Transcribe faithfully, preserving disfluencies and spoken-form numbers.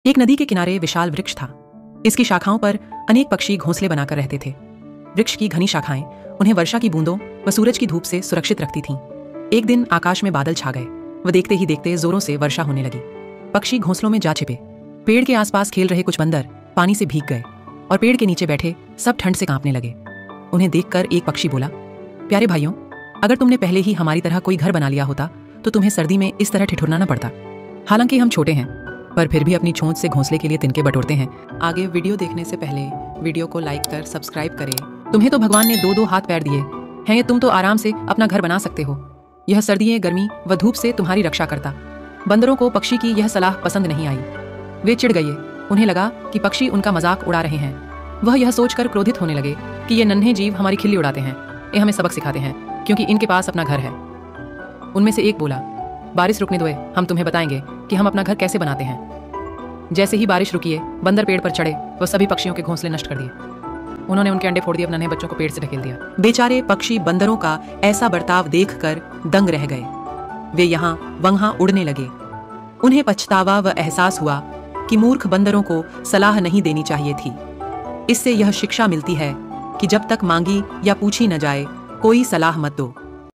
एक नदी के किनारे विशाल वृक्ष था। इसकी शाखाओं पर अनेक पक्षी घोंसले बनाकर रहते थे। वृक्ष की घनी शाखाएं उन्हें वर्षा की बूंदों व सूरज की धूप से सुरक्षित रखती थीं। एक दिन आकाश में बादल छा गए व देखते ही देखते जोरों से वर्षा होने लगी। पक्षी घोंसलों में जा छिपे। पेड़ के आसपास खेल रहे कुछ बंदर पानी से भीग गए और पेड़ के नीचे बैठे सब ठंड से कांपने लगे। उन्हें देखकर एक पक्षी बोला, प्यारे भाइयों, अगर तुमने पहले ही हमारी तरह कोई घर बना लिया होता तो तुम्हें सर्दी में इस तरह ठिठुरना न पड़ता। हालांकि हम छोटे हैं पर फिर भी अपनी चोंच से घोंसले के लिए तिनके बटोरते हैं। आगे वीडियो देखने से पहले वीडियो को लाइक कर सब्सक्राइब करें। तुम्हें तो भगवान ने दो दो हाथ पैर दिए हैं, ये तुम तो आराम से अपना घर बना सकते हो। यह सर्दियों, गर्मी व धूप से तुम्हारी रक्षा करता। बंदरों को पक्षी की यह सलाह पसंद नहीं आई। वे चिढ़ गए। उन्हें लगा कि पक्षी उनका मजाक उड़ा रहे हैं। वह यह सोचकर क्रोधित होने लगे कि ये नन्हे जीव हमारी खिल्ली उड़ाते हैं, ये हमें सबक सिखाते हैं क्योंकि इनके पास अपना घर है। उनमें से एक बोला, बारिश रुकने दो, हम तुम्हें बताएंगे कि हम अपना घर कैसे बनाते हैं। जैसे ही बारिश रुकी है, बंदर पेड़ पर चढ़े व सभी पक्षियों के घोंसले नष्ट कर दिए। उन्होंने उनके अंडे फोड़ दिए, अपने नन्हे बच्चों को पेड़ से ढकेल दिया। बेचारे पक्षी बंदरों का ऐसा बर्ताव देखकर दंग रह गए। वे यहाँ वहाँ उड़ने लगे। उन्हें पछतावा व एहसास हुआ कि मूर्ख बंदरों को सलाह नहीं देनी चाहिए थी। इससे यह शिक्षा मिलती है कि जब तक मांगी या पूछी न जाए, कोई सलाह मत दो।